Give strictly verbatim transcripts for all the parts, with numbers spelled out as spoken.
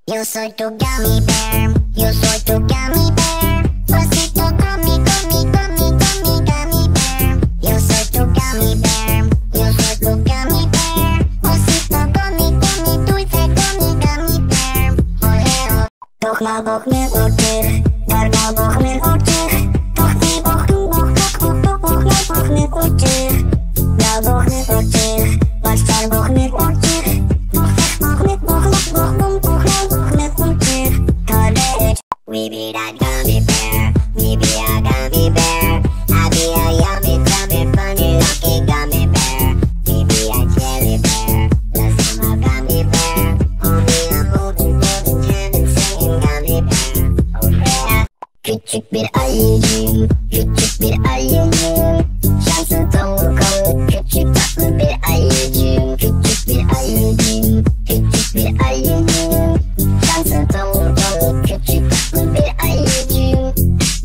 Yo soy tu gummy bear, yo soy tu gummy bear. Osito gummy, gummy, gummy, gummy, gummy bear. Yo soy tu gummy bear, yo soy tu gummy bear. Osito gummy, gummy, dulce gummy, gummy bear. Oleo, toch maar boog meer oortje, daar nou boog meer oortje. Toch die boog doen, boog, boog, boog, boog, boog, meer boog meer oortje. Nou boog meer oortje, maar staan boog meer oortje. Boog weg, boog met, boog, boog, boog, boog, boog, nou boog met oortje. College, we be that gummy bear, we be a gummy bear. I be a yummy, yummy, funny, lucky gummy bear. We be a jelly bear, let's I'm a gummy bear. Only a moving, moving, jamming, singing gummy bear. Oh yeah. Küçük bir ayıcıyım, küçük bir ayıcıyım. Şanslı tomurcuk, küçük tatlı bir ayıcıyım. Küçük bir ayıcıyım, küçük bir ayıcıyım. Şanslı tomurcuk, küçük tatlı bir ayıcıyım.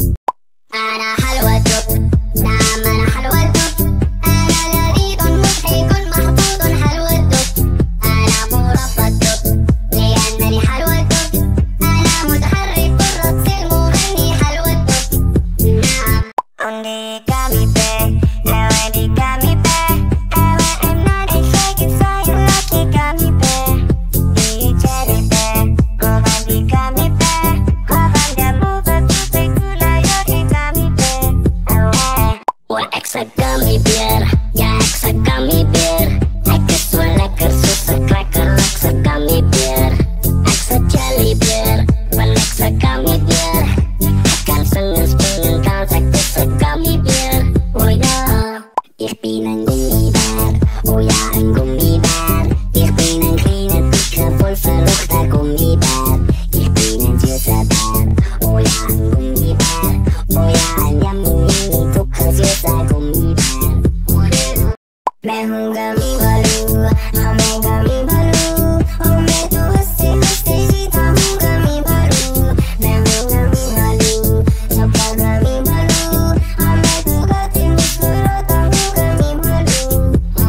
Ana halwa tut, naam ana halwa tut. Ana ladidun mudhikun mahdudun halwa tut. Ana murabba tut, liannani halwa tut. Ana mutaharrikun ratsil mughanni halwa tut. Naam, undi gummy bear, ewe di gummy bear. Ewe emnadi shaking sayang lucky gummy bear. Di jelly bear, govan di gummy bear. Govan dia move to gula yogi gummy bear. Ewe, one extra gummy bear, ya extra gummy bear. Lekker zo lekker, zo'n cracker, extra gummy bear. Extra jelly bear, one extra gummy bear. Kan sengen springen, kan zeg extra gummy bear. Oh ja, ik ben een gummibeer. Oh ja, een gummibeer. Ik ben een kleine, dikke, vol verruchte gummibeer. Ik ben een zuurse beer. Oh ja, een gummibeer. Oh ja, een yummy, yummy, tukke, zuurse gummibeer. Oh ja. मैं हूँ गमी भलू, हाँ मैं गमी भलू. ओ मैं तो हंसते हंसते जीता हूँ गमी भलू. मैं हूँ गमी भलू, सबका गमी भलू. हाँ मैं तो गाती मुस्कुराता हूँ गमी भलू.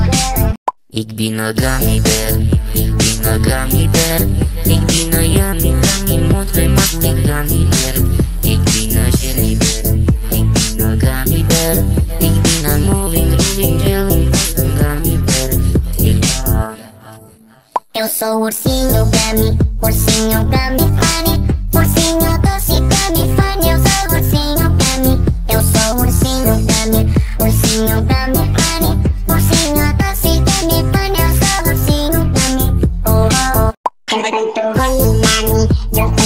Ik ben een gummy bear, ik ben een gummy bear. Ik ben een yummy, yummy, mooi, makkelijk gummy bear. Ik ben een jelly bear, ik ben een gummy bear. Ik ben een moving, grooving, jelly gummy bear. Yeah. Eu sou o ursinho gummy, ursinho gummy funny. Ursinho doce gummy funny, eu sou o ursinho gummy. Eu sou o ursinho gummy, ursinho gummy funny. Ursinho doce gummy funny, eu sou o ursinho gummy. Oh oh oh, canto honey nanny, yo